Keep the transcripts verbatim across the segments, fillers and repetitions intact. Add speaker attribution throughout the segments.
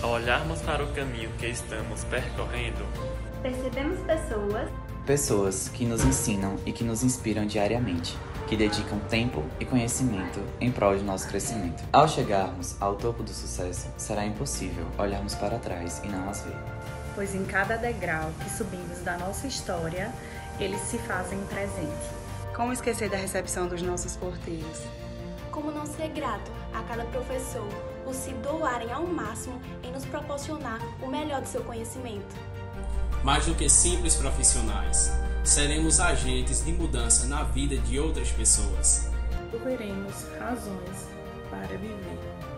Speaker 1: Ao olharmos para o caminho que estamos percorrendo,
Speaker 2: percebemos pessoas,
Speaker 3: pessoas que nos ensinam e que nos inspiram diariamente, que dedicam tempo e conhecimento em prol de nosso crescimento. Ao chegarmos ao topo do sucesso, será impossível olharmos para trás e não as ver.
Speaker 4: Pois em cada degrau que subimos da nossa história, eles se fazem presente. Como esquecer da recepção dos nossos porteiros?
Speaker 5: Como não ser grato a cada professor por se doarem ao máximo em nos proporcionar o melhor do seu conhecimento?
Speaker 6: Mais do que simples profissionais, seremos agentes de mudança na vida de outras pessoas.
Speaker 4: Proveremos razões para viver.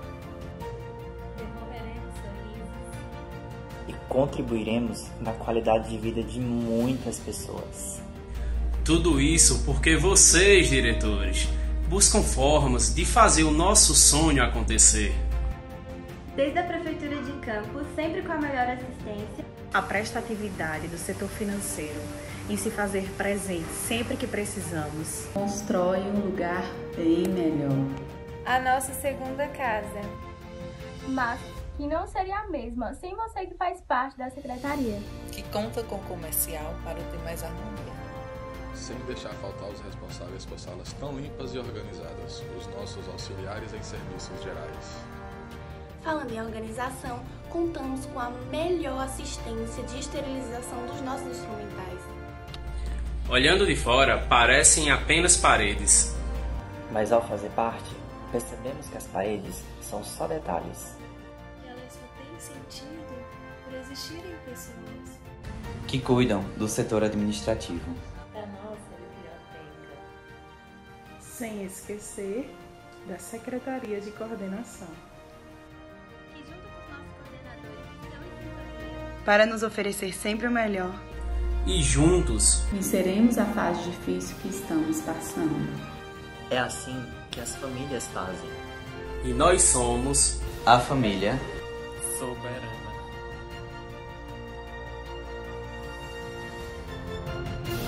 Speaker 2: devolveremos sorrisos
Speaker 7: e contribuiremos na qualidade de vida de muitas pessoas.
Speaker 6: Tudo isso porque vocês, diretores, buscam formas de fazer o nosso sonho acontecer.
Speaker 2: desde a Prefeitura de Campos, sempre com a melhor assistência,
Speaker 4: A prestatividade do setor financeiro em se fazer presente sempre que precisamos
Speaker 8: constrói um lugar bem melhor.
Speaker 9: A nossa segunda casa.
Speaker 10: Mas que não seria a mesma sem você que faz parte da secretaria.
Speaker 11: Que conta com comercial para ter mais harmonia.
Speaker 12: Sem deixar faltar os responsáveis por salas tão limpas e organizadas, os nossos auxiliares em serviços gerais.
Speaker 5: Falando em organização, contamos com a melhor assistência de esterilização dos nossos instrumentais.
Speaker 6: Olhando de fora, parecem apenas paredes.
Speaker 7: Mas ao fazer parte, percebemos que as paredes são só detalhes.
Speaker 13: E elas só têm sentido por existirem pessoas
Speaker 3: que cuidam do setor administrativo,
Speaker 2: da nossa biblioteca.
Speaker 4: Sem esquecer da Secretaria de Coordenação.
Speaker 2: Que junto com os nossos coordenadores estão em sintonia
Speaker 4: Para nos oferecer sempre o melhor.
Speaker 6: E juntos
Speaker 8: venceremos a fase difícil que estamos passando.
Speaker 7: É assim que as famílias fazem.
Speaker 6: E nós somos
Speaker 3: a família
Speaker 1: soberana.